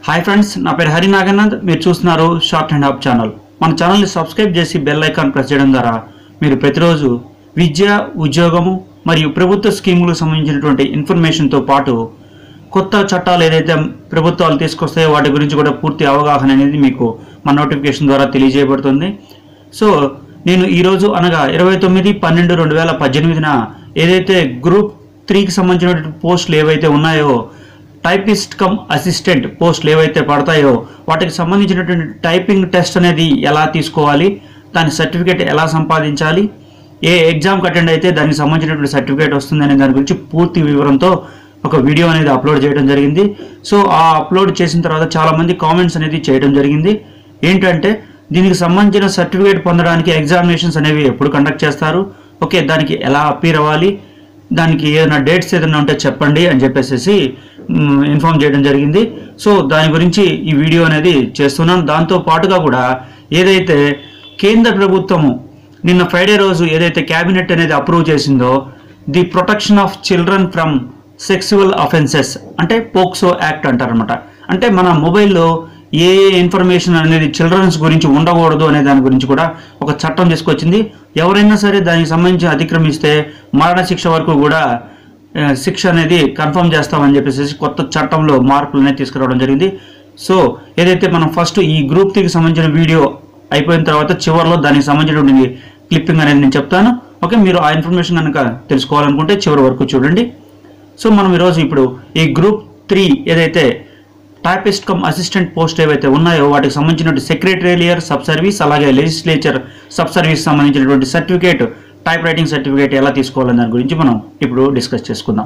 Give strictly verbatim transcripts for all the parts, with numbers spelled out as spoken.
Hi friends, నా పేరు హరి నాగనాథ్. మీరు చూస్తున్నారు షార్ట్ అండ్ హాప్ ఛానల్. మన ఛానల్ని సబ్స్క్రైబ్ చేసి బెల్ ఐకాన్ ప్రెస్ చేయడం ద్వారా మీరు ప్రతిరోజు విద్య, ఉద్యోగము మరియు ప్రభుత్వ స్కీములకు సంబంధించినటువంటి ఇన్ఫర్మేషన్తో పాటు కొత్త చట్టాలు ఏదైతే ప్రభుత్వాలు తీసుకొస్తాయో వాటి గురించి కూడా పూర్తి అవగాహన అనేది మీకు మన నోటిఫికేషన్ ద్వారా తెలియజేయబడుతుంది. సో నేను ఈరోజు అనగా ఇరవై తొమ్మిది పన్నెండు రెండు వేల పద్దెనిమిదిన ఏదైతే గ్రూప్ త్రీకి సంబంధించినటువంటి పోస్టులు ఏవైతే ఉన్నాయో, టైపిస్ట్ కమ్ అసిస్టెంట్ పోస్టులు ఏవైతే పడతాయో వాటికి సంబంధించినటువంటి టైపింగ్ టెస్ట్ అనేది ఎలా తీసుకోవాలి, దాని సర్టిఫికేట్ ఎలా సంపాదించాలి, ఏ ఎగ్జామ్కి అటెండ్ అయితే దానికి సంబంధించినటువంటి సర్టిఫికేట్ వస్తుంది అనే దాని గురించి పూర్తి వివరంతో ఒక వీడియో అనేది అప్లోడ్ చేయడం జరిగింది. సో ఆ అప్లోడ్ చేసిన తర్వాత చాలామంది కామెంట్స్ అనేది చేయడం జరిగింది. ఏంటంటే దీనికి సంబంధించిన సర్టిఫికేట్ పొందడానికి ఎగ్జామినేషన్స్ అనేవి ఎప్పుడు కండక్ట్ చేస్తారు, ఓకే దానికి ఎలా అపీర్ అవ్వాలి, దానికి ఏదైనా డేట్స్ ఏదైనా ఉంటే చెప్పండి అని చెప్పేసి ఇన్ఫామ్ చేయడం జరిగింది. సో దాని గురించి ఈ వీడియో అనేది చేస్తున్నాను. దాంతో పాటుగా కూడా ఏదైతే కేంద్ర ప్రభుత్వము నిన్న ఫ్రైడే రోజు ఏదైతే క్యాబినెట్ అనేది అప్రూవ్ చేసిందో, the protection of children from sexual offences అంటే పోక్సో యాక్ట్ అంటారనమాట. అంటే మన మొబైల్లో ఏ ఏ ఇన్ఫర్మేషన్ అనేది చిల్డ్రన్స్ గురించి ఉండకూడదు అనే దాని గురించి కూడా ఒక చట్టం తీసుకొచ్చింది. ఎవరైనా సరే దానికి సంబంధించి అతిక్రమిస్తే మరణశిక్ష వరకు కూడా శిక్ష అనేది కన్ఫర్మ్ చేస్తామని చెప్పేసి కొత్త చట్టంలో మార్పులు అనేది తీసుకురావడం జరిగింది. సో ఏదైతే మనం ఫస్ట్ ఈ గ్రూప్ త్రీకి సంబంధించిన వీడియో అయిపోయిన తర్వాత చివరిలో దానికి సంబంధించినటువంటి క్లిప్పింగ్ అనేది నేను చెప్తాను. ఓకే, మీరు ఆ ఇన్ఫర్మేషన్ కనుక తెలుసుకోవాలనుకుంటే చివరి వరకు చూడండి. సో మనం ఈరోజు ఇప్పుడు ఈ గ్రూప్ త్రీ ఏదైతే టైపిస్ట్ కమ్ అసిస్టెంట్ పోస్ట్ ఏవైతే ఉన్నాయో వాటికి సంబంధించినటువంటి సెక్రటేరియర్ సబ్ సర్వీస్ అలాగే లెజిస్లేచర్ సబ్ సర్వీస్ సంబంధించినటువంటి సర్టిఫికేట్, టైప్ రైటింగ్ సర్టిఫికేట్ ఎలా తీసుకోవాలని దాని గురించి మనం ఇప్పుడు డిస్కస్ చేసుకుందాం.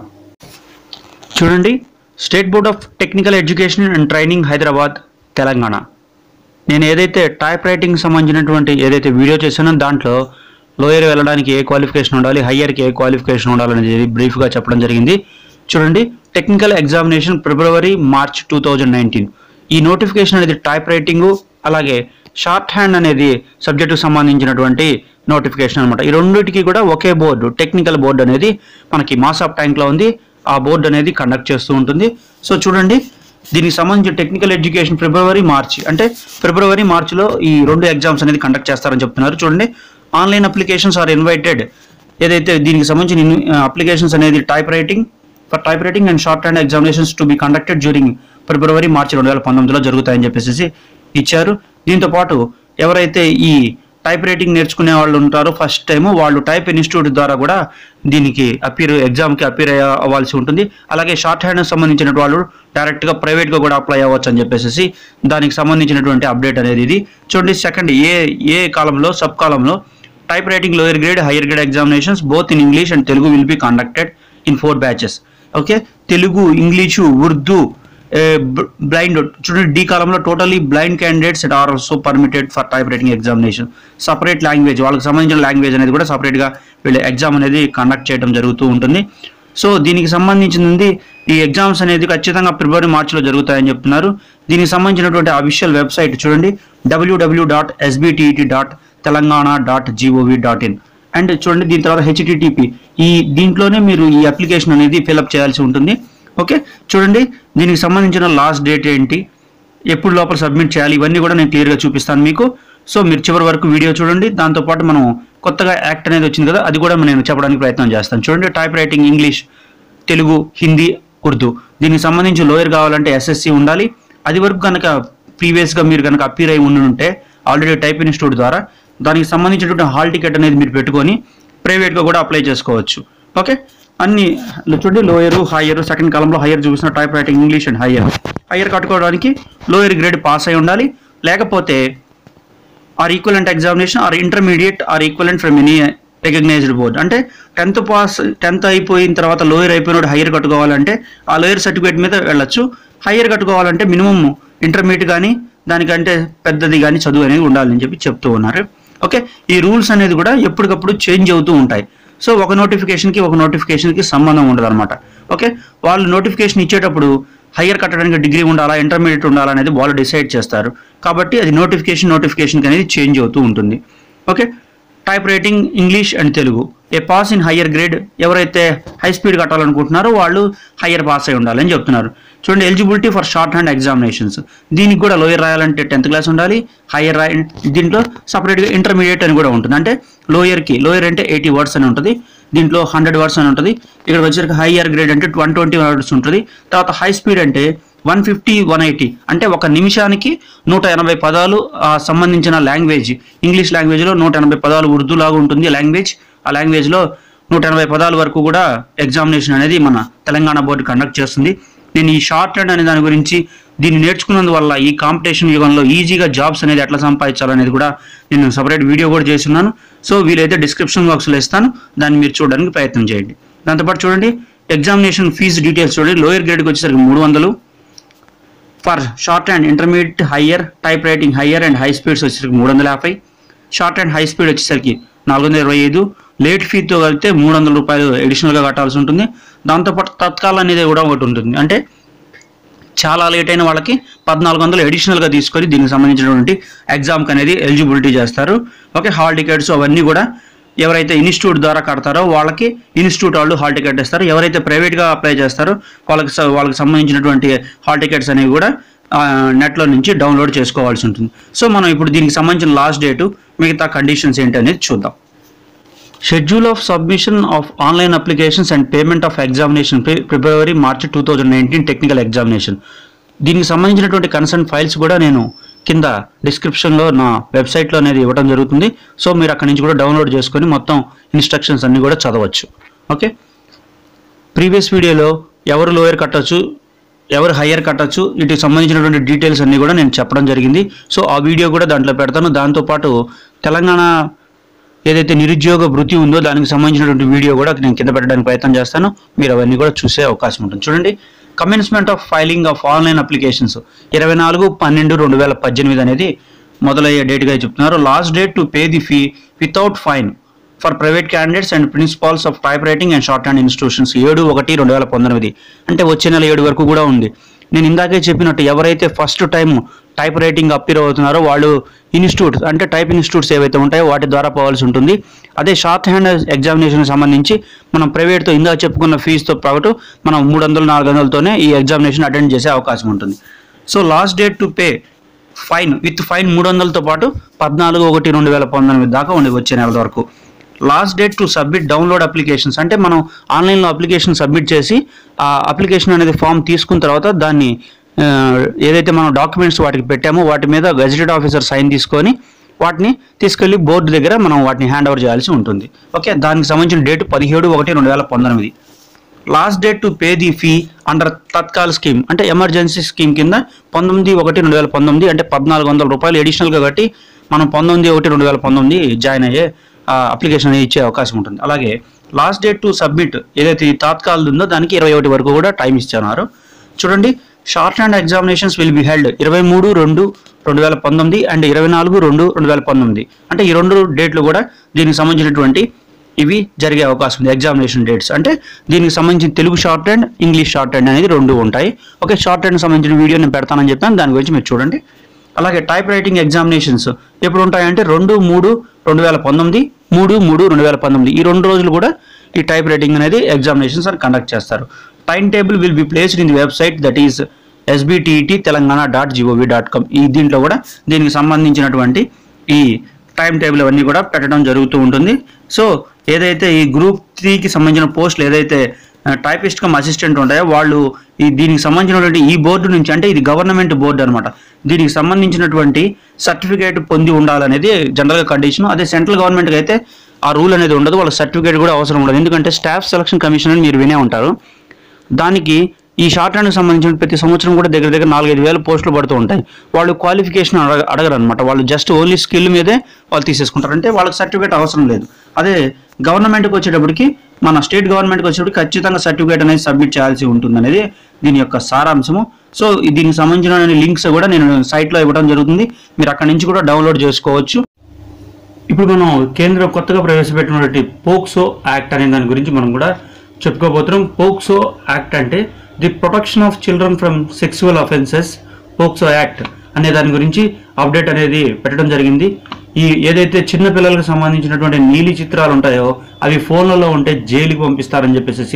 చూడండి, state board of technical education and training Hyderabad Telangana. నేను ఏదైతే టైప్ రైటింగ్ సంబంధించినటువంటి ఏదైతే వీడియో చేశానో దాంట్లో లోయర్ వెళ్ళడానికి ఏ క్వాలిఫికేషన్ ఉండాలి, హయ్యర్కి ఏ క్వాలిఫికేషన్ ఉండాలనేది బ్రీఫ్గా చెప్పడం జరిగింది. చూడండి, technical examination February March two thousand nineteen. ఈ నోటిఫికేషన్ అనేది టైప్ రైటింగు అలాగే షార్ట్ హ్యాండ్ అనేది సబ్జెక్టుకు సంబంధించినటువంటి నోటిఫికేషన్ అనమాట. ఈ రెండింటికి కూడా ఒకే బోర్డు, టెక్నికల్ బోర్డు అనేది మనకి మాస్ ఆఫ్ ట్యాంక్లో ఉంది. ఆ బోర్డు అనేది కండక్ట్ చేస్తూ ఉంటుంది. సో చూడండి, దీనికి సంబంధించి టెక్నికల్ ఎడ్యుకేషన్ ఫిబ్రవరి మార్చి అంటే ఫిబ్రవరి మార్చిలో ఈ రెండు ఎగ్జామ్స్ అనేది కండక్ట్ చేస్తారని చెప్తున్నారు. చూడండి, ఆన్లైన్ అప్లికేషన్స్ ఆర్ ఇన్వైటెడ్. ఏదైతే దీనికి సంబంధించిన అప్లికేషన్స్ అనేది type writing for type writing and short hand examinations to be conducted during February March రెండు వేల పంతొమ్మిదిలో జరుగుతాయని చెప్పేసి ఇచ్చారు. దీంతో పాటు ఎవరైతే ఈ టైప్ రైటింగ్ నేర్చుకునే వాళ్ళు ఉంటారో ఫస్ట్ టైం వాళ్ళు టైప్ ఇన్స్టిట్యూట్ ద్వారా కూడా దీనికి అపీర్ ఎగ్జామ్కి అపీర్ అవ్వాల్సి ఉంటుంది. అలాగే షార్ట్ హ్యాండ్ సంబంధించిన వాళ్ళు డైరెక్ట్గా ప్రైవేట్గా కూడా అప్లై అవ్వచ్చు అని చెప్పేసి దానికి సంబంధించినటువంటి అప్డేట్ అనేది ఇది. చూడండి, సెకండ్ ఏ ఏ కాలంలో సబ్ కాలంలో type writing lower grade higher grade examinations both in English and Telugu will be conducted in four batches. Okay, Telugu, English, Urdu, blind. చూడండి, డి కాలంలో totally blind candidates are also permitted for type writing examination. Separate language, వాళ్ళకి సంబంధించిన language అనేది కూడా సపరేట్గా వీళ్ళ exam అనేది conduct చేయడం జరుగుతూ ఉంటుంది. సో దీనికి సంబంధించింది ఈ ఎగ్జామ్స్ అనేది ఖచ్చితంగా ఫిబ్రవరి మార్చిలో జరుగుతాయని చెప్తున్నారు. దీనికి సంబంధించినటువంటి అఫీషియల్ వెబ్సైట్ చూడండి, W W dot SBTET dot Telangana dot GOV dot in. And చూడండి, దీని తర్వాత హెచ్టిటిపి ఈ దీంట్లోనే మీరు ఈ అప్లికేషన్ అనేది ఫిల్అప్ చేయాల్సి ఉంటుంది. ఓకే, చూడండి, దీనికి సంబంధించిన లాస్ట్ డేట్ ఏంటి, ఎప్పుడు లోపల సబ్మిట్ చేయాలి, ఇవన్నీ కూడా నేను క్లియర్గా చూపిస్తాను మీకు. సో మీరు చివరి వరకు వీడియో చూడండి. దాంతోపాటు మనం కొత్తగా యాక్ట్ అనేది వచ్చింది కదా, అది కూడా నేను చెప్పడానికి ప్రయత్నం చేస్తాను. చూడండి, type writing English, Telugu, Hindi, Urdu. దీనికి సంబంధించి లోయర్ కావాలంటే ఎస్ఎస్సి ఉండాలి. అది వరకు కనుక ప్రీవియస్గా మీరు కనుక అపీర్ అయి ఉండి ఉంటే ఆల్రెడీ టైప్ ఇన్స్టిట్యూట్ ద్వారా దానికి సంబంధించినటువంటి హాల్ టికెట్ అనేది మీరు పెట్టుకొని ప్రైవేట్గా కూడా అప్లై చేసుకోవచ్చు. ఓకే, అన్ని చూడండి, లోయర్, హయ్యర్. సెకండ్ కాలంలో హయ్యర్ చూపిస్తున్న type writing English and higher. Higher కట్టుకోవడానికి లోయర్ గ్రేడ్ పాస్ అయి ఉండాలి, లేకపోతే or equivalent examination or intermediate or equivalent from any recognised board. అంటే టెన్త్ పాస్ టెన్త్ అయిపోయిన తర్వాత లోయర్ అయిపోయినప్పుడు హయ్యర్ కట్టుకోవాలంటే ఆ లోయర్ సర్టిఫికేట్ మీద వెళ్ళొచ్చు. హయ్యర్ కట్టుకోవాలంటే మినిమం ఇంటర్మీడియట్ కానీ దానికంటే పెద్దది కానీ చదువు అనేది ఉండాలని చెప్పి చెప్తూ ఉన్నారు. ఓకే, ఈ రూల్స్ అనేది కూడా ఎప్పటికప్పుడు చేంజ్ అవుతూ ఉంటాయి. సో ఒక నోటిఫికేషన్కి ఒక నోటిఫికేషన్కి సంబంధం ఉండదు అనమాట. ఓకే, వాళ్ళు నోటిఫికేషన్ ఇచ్చేటప్పుడు హయ్యర్ కట్టడానికి డిగ్రీ ఉండాలా, ఇంటర్మీడియట్ ఉండాలా అనేది వాళ్ళు డిసైడ్ చేస్తారు. కాబట్టి అది నోటిఫికేషన్ నోటిఫికేషన్కి అనేది చేంజ్ అవుతూ ఉంటుంది. Okay, type writing English and Telugu a pass in higher grade. ఎవరైతే హై స్పీడ్ కట్టాలనుకుంటున్నారో వాళ్ళు హయ్యర్ పాస్ అయి ఉండాలని చెప్తున్నారు. చూడండి, eligibility for short hand examinations. దీనికి కూడా లోయర్ రాయాలంటే టెన్త్ క్లాస్ ఉండాలి, హైయర్ రాయ దీంట్లో సపరేట్గా ఇంటర్మీడియట్ అని కూడా ఉంటుంది. అంటే లోయర్కి లోయర్ అంటే ఎయిటీ వర్డ్స్ అని ఉంటుంది, దీంట్లో హండ్రెడ్ వర్డ్స్ అని ఉంటుంది. ఇక్కడ వచ్చేసరికి హైయర్ గ్రేడ్ అంటే వన్ ట్వంటీ వర్డ్స్ ఉంటుంది. తర్వాత హై స్పీడ్ అంటే వన్ ఫిఫ్టీ వన్ ఎయిటీ అంటే ఒక నిమిషానికి నూట ఎనభై పదాలు సంబంధించిన లాంగ్వేజ్, ఇంగ్లీష్ లాంగ్వేజ్లో నూట ఎనభై పదాలు ఉర్దూ లాగా ఉంటుంది లాంగ్వేజ్. ఆ లాంగ్వేజ్లో నూట ఎనభై పదాల వరకు కూడా ఎగ్జామినేషన్ అనేది మన తెలంగాణ బోర్డు కండక్ట్ చేస్తుంది. నేను ఈ షార్ట్ హ్యాండ్ అనే దాని గురించి దీన్ని నేర్చుకున్నందువల్ల ఈ కాంపిటీషన్ యుగంలో ఈజీగా జాబ్స్ అనేది ఎట్లా సంపాదించాలనేది కూడా నేను సపరేట్ వీడియో కూడా చేస్తున్నాను. సో వీలైతే డిస్క్రిప్షన్ బాక్స్లో ఇస్తాను, దాన్ని మీరు చూడడానికి ప్రయత్నం చేయండి. దాంతోపాటు చూడండి, ఎగ్జామినేషన్ ఫీజు డీటెయిల్స్ చూడండి. లోయర్ గ్రేడ్కి వచ్చేసరికి మూడు వందలు for short and intermediate, higher, type writing higher and high speeds వచ్చేసరికి మూడు వందల యాభై, షార్ట్ అండ్ హై స్పీడ్ వచ్చేసరికి నాలుగు వందల ఇరవై ఐదు, లేట్ ఫీతో కలిపితే మూడు వందల రూపాయలు అడిషనల్గా కట్టాల్సి ఉంటుంది. దాంతోపాటు తత్కాల్ అనేది కూడా ఒకటి ఉంటుంది, అంటే చాలా లేట్ అయిన వాళ్ళకి పద్నాలుగు వందలు అడిషనల్గా తీసుకొని దీనికి సంబంధించినటువంటి ఎగ్జామ్కి అనేది ఎలిజిబిలిటీ చేస్తారు. ఓకే, హాల్ టికెట్స్ అవన్నీ కూడా ఎవరైతే ఇన్స్టిట్యూట్ ద్వారా కడతారో వాళ్ళకి ఇన్స్టిట్యూట్ వాళ్ళు హాల్ టికెట్ ఇస్తారు. ఎవరైతే ప్రైవేట్గా అప్లై చేస్తారో వాళ్ళకి వాళ్ళకి సంబంధించినటువంటి హాల్ టికెట్స్ అనేవి కూడా నెట్లో నుంచి డౌన్లోడ్ చేసుకోవాల్సి ఉంటుంది. సో మనం ఇప్పుడు దీనికి సంబంధించిన లాస్ట్ డేటు, మిగతా కండిషన్స్ ఏంటి అనేది చూద్దాం. Schedule of submission of online applications and payment of examination February March two thousand nineteen technical examination. దీనికి సంబంధించినటువంటి కన్సర్న్ ఫైల్స్ కూడా నేను కింద డిస్క్రిప్షన్లో నా వెబ్సైట్లో అనేది ఇవ్వడం జరుగుతుంది. సో మీరు అక్కడి నుంచి కూడా డౌన్లోడ్ చేసుకొని మొత్తం ఇన్స్ట్రక్షన్స్ అన్నీ కూడా చదవచ్చు. ఓకే, ప్రీవియస్ వీడియోలో ఎవరు లోయర్ కట్టచ్చు, ఎవరు హయ్యర్ కట్టచ్చు, వీటికి సంబంధించినటువంటి డీటెయిల్స్ అన్నీ కూడా నేను చెప్పడం జరిగింది. సో ఆ వీడియో కూడా దాంట్లో పెడతాను. దాంతోపాటు తెలంగాణ ఏదైతే నిరుద్యోగ వృత్తి ఉందో దానికి సంబంధించినటువంటి వీడియో కూడా నేను కింద పెట్టడానికి ప్రయత్నం చేస్తాను, మీరు అవన్నీ కూడా చూసే అవకాశం ఉంటుంది. చూడండి, commencement of filing of online applications ఇరవై నాలుగు పన్నెండు రెండు వేల పద్దెనిమిది అనేది మొదలయ్యే డేట్గా చెప్తున్నారు. Last date to pay the fee without fine for private candidates and principals of type writing and short hand institutions ఏడు ఒకటి రెండు వేల పంతొమ్మిది అంటే వచ్చే నెల ఏడు వరకు కూడా ఉంది. నేను ఇందాకే చెప్పినట్టు ఎవరైతే first time type writing appear అవుతున్నారో వాళ్ళు ఇన్స్టిట్యూట్స్ అంటే టైప్ ఇన్స్టిట్యూట్స్ ఏవైతే ఉంటాయో వాటి ద్వారా పోవాల్సి ఉంటుంది. అదే షార్ట్ హ్యాండ్ ఎగ్జామినేషన్ సంబంధించి మనం ప్రైవేట్తో ఇందా చెప్పుకున్న ఫీజుతో పాటు మనం మూడు వందలు నాలుగు వందలతోనే ఈ ఎగ్జామినేషన్ అటెండ్ చేసే అవకాశం ఉంటుంది. So last date to pay fine with fine మూడు వందలతో పాటు పద్నాలుగు ఒకటి రెండు వేల పంతొమ్మిది దాకా ఉండి వచ్చే నెల వరకు. Last date to submit download applications అంటే మనం ఆన్లైన్లో అప్లికేషన్ సబ్మిట్ చేసి ఆ అప్లికేషన్ అనేది ఫామ్ తీసుకున్న తర్వాత దాన్ని ఏదైతే మనం డాక్యుమెంట్స్ వాటికి పెట్టామో వాటి మీద గెజిటెడ్ ఆఫీసర్ సైన్ తీసుకొని వాటిని తీసుకెళ్లి బోర్డు దగ్గర మనం వాటిని హ్యాండ్ ఓవర్ చేయాల్సి ఉంటుంది. ఓకే, దానికి సంబంధించిన డేట్ పదిహేడు ఒకటి రెండు వేల పంతొమ్మిది. Last date to pay the fee under Tatkal scheme అంటే ఎమర్జెన్సీ స్కీమ్ కింద పంతొమ్మిది ఒకటి రెండు వేల పంతొమ్మిది అంటే పద్నాలుగు వందల రూపాయలు అడిషనల్గా కట్టి మనం పంతొమ్మిది ఒకటి రెండు వేల పంతొమ్మిది జాయిన్ అయ్యే అప్లికేషన్ ఇచ్చే అవకాశం ఉంటుంది. అలాగే లాస్ట్ డేట్ టు సబ్మిట్ ఏదైతే తాత్కాల్ ఉందో దానికి ఇరవై ఒకటి వరకు కూడా టైం ఇస్తున్నారు. చూడండి, short hand examinations will be held ఇరవై మూడు రెండు రెండు వేల పంతొమ్మిది అండ్ ఇరవై నాలుగు రెండు రెండు వేల పంతొమ్మిది అంటే ఈ రెండు డేట్లు కూడా దీనికి సంబంధించినటువంటి ఇవి జరిగే అవకాశం ఉంది. ఎగ్జామినేషన్ డేట్స్ అంటే దీనికి సంబంధించిన Telugu short hand, English short hand అనేది రెండు ఉంటాయి. ఓకే, షార్ట్ హ్యాండ్ సంబంధించిన వీడియో నేను పెడతానని చెప్పాను, దాని గురించి మీరు చూడండి. అలాగే టైప్ రైటింగ్ ఎగ్జామినేషన్స్ ఎప్పుడు ఉంటాయంటే రెండు మూడు రెండు వేల పంతొమ్మిది మూడు మూడు రెండు వేల పంతొమ్మిది ఈ రెండు రోజులు కూడా ఈ టైప్ రైటింగ్ అనేది ఎగ్జామినేషన్స్ అని కండక్ట్ చేస్తారు. Time table will be placed in the website that is SBTET Telangana dot GOV dot com. ఈ దీంట్లో కూడా దీనికి సంబంధించినటువంటి ఈ టైం టేబుల్ అవన్నీ కూడా పెట్టడం జరుగుతూ ఉంటుంది. సో ఏదైతే ఈ గ్రూప్ త్రీకి సంబంధించిన పోస్టులు ఏదైతే టైపిస్ట్ కమ్ అసిస్టెంట్ ఉంటాయో వాళ్ళు ఈ దీనికి సంబంధించినటువంటి ఈ బోర్డు నుంచి అంటే ఇది గవర్నమెంట్ బోర్డు అనమాట, దీనికి సంబంధించినటువంటి సర్టిఫికేట్ పొంది ఉండాలనేది జనరల్గా కండిషన్. అదే సెంట్రల్ గవర్నమెంట్కి అయితే ఆ రూల్ అనేది ఉండదు, వాళ్ళకి సర్టిఫికేట్ కూడా అవసరం ఉండదు. ఎందుకంటే స్టాఫ్ సెలక్షన్ కమిషన్ అని మీరు వినే ఉంటారు. దానికి ఈ షార్ట్ హ్యాండ్కి సంబంధించిన ప్రతి సంవత్సరం కూడా దగ్గర దగ్గర నాలుగైదు వేల పోస్టులు పడుతూ ఉంటాయి. వాళ్ళు క్వాలిఫికేషన్ అడగ అడగరు అనమాట, వాళ్ళు జస్ట్ ఓన్లీ స్కిల్ మీదే వాళ్ళు తీసేసుకుంటారు, అంటే వాళ్ళకి సర్టిఫికేట్ అవసరం లేదు. అదే గవర్నమెంట్కి వచ్చేటప్పటికి మన స్టేట్ గవర్నమెంట్కి వచ్చేటప్పుడు ఖచ్చితంగా సర్టిఫికేట్ అనేది సబ్మిట్ చేయాల్సి ఉంటుంది అనేది దీని యొక్క సారాంశము. సో దీనికి సంబంధించిన లింక్స్ కూడా నేను సైట్లో ఇవ్వడం జరుగుతుంది, మీరు అక్కడి నుంచి కూడా డౌన్లోడ్ చేసుకోవచ్చు. ఇప్పుడు మనం కేంద్రం కొత్తగా ప్రవేశపెట్టినటువంటి పోక్సో యాక్ట్ అనే దాని గురించి మనం కూడా చెప్పుకోబోతున్నాం. పోక్సో యాక్ట్ అంటే the protection of children from sexual offences POCSO act అనే దాని గురించి అప్డేట్ అనేది పెట్టడం జరిగింది. ఈ ఏదైతే చిన్న పిల్లలకు సంబంధించినటువంటి నీలి చిత్రాలు ఉంటాయో అవి ఫోన్లలో ఉంటే జైలుకి పంపిస్తారని చెప్పేసి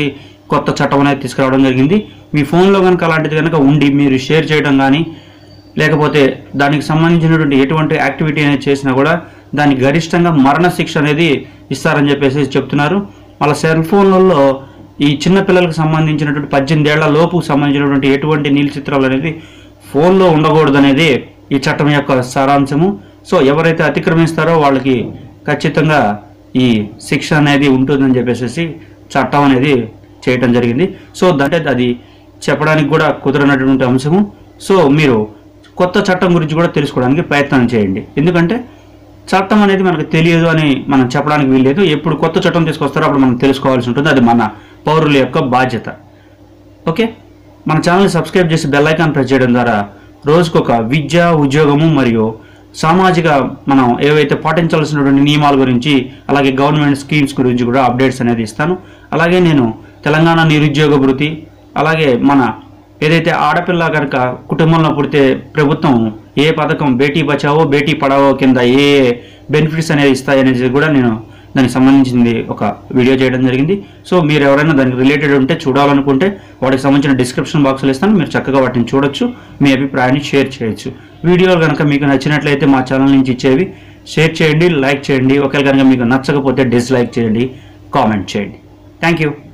కొత్త చట్టం అనేది తీసుకురావడం జరిగింది. మీ ఫోన్లో కనుక అలాంటిది కనుక ఉండి మీరు షేర్ చేయడం కానీ లేకపోతే దానికి సంబంధించినటువంటి ఎటువంటి యాక్టివిటీ అనేది చేసినా కూడా దానికి గరిష్టంగా మరణ శిక్ష అనేది ఇస్తారని చెప్పేసి చెప్తున్నారు. వాళ్ళ సెల్ ఫోన్లలో ఈ చిన్న పిల్లలకు సంబంధించినటువంటి పద్దెనిమిది ఏళ్ల లోపుకు సంబంధించినటువంటి ఎటువంటి నీలి చిత్రాలు అనేది ఫోన్లో ఉండకూడదు అనేది ఈ చట్టం యొక్క సారాంశము. సో ఎవరైతే అతిక్రమిస్తారో వాళ్ళకి ఖచ్చితంగా ఈ శిక్ష అనేది ఉంటుందని చెప్పేసి చట్టం అనేది చేయటం జరిగింది. సో అంటే అది చెప్పడానికి కూడా కుదరనటువంటి అంశము. సో మీరు కొత్త చట్టం గురించి కూడా తెలుసుకోవడానికి ప్రయత్నం చేయండి. ఎందుకంటే చట్టం అనేది మనకు తెలియదు అని మనం చెప్పడానికి వీల్లేదు. ఎప్పుడు కొత్త చట్టం తీసుకొస్తారో అప్పుడు మనం తెలుసుకోవాల్సి ఉంటుంది. అది మన పౌరుల యొక్క బాధ్యత. ఓకే, మన ఛానల్ని సబ్స్క్రైబ్ చేసి బెల్ ఐకాన్ ప్రెస్ చేయడం ద్వారా రోజుకొక విద్య, ఉద్యోగము మరియు సామాజిక మనం ఏవైతే పాటించాల్సినటువంటి నియమాల గురించి అలాగే గవర్నమెంట్ స్కీమ్స్ గురించి కూడా అప్డేట్స్ అనేది ఇస్తాను. అలాగే నేను తెలంగాణ నిరుద్యోగ భృతి అలాగే మన ఏదైతే ఆడపిల్ల కనుక కుటుంబంలో పుడితే ప్రభుత్వం ఏ పథకం బేటీ బచావో బేటీ పడావో కింద ఏ బెనిఫిట్స్ అనేది ఇస్తాయనేది కూడా నేను దానికి సంబంధించింది ఒక వీడియో చేయడం జరిగింది. సో మీరు ఎవరైనా దానికి రిలేటెడ్ ఉంటే చూడాలనుకుంటే వాటికి సంబంధించిన డిస్క్రిప్షన్ బాక్స్లో ఇస్తాను. మీరు చక్కగా వాటిని చూడొచ్చు, మీ అభిప్రాయాన్ని షేర్ చేయొచ్చు. వీడియోలు కనుక మీకు నచ్చినట్లయితే మా ఛానల్ నుంచి ఇచ్చేవి షేర్ చేయండి, లైక్ చేయండి. ఒకవేళ కనుక మీకు నచ్చకపోతే డిస్లైక్ చేయండి, కామెంట్ చేయండి. Thank you.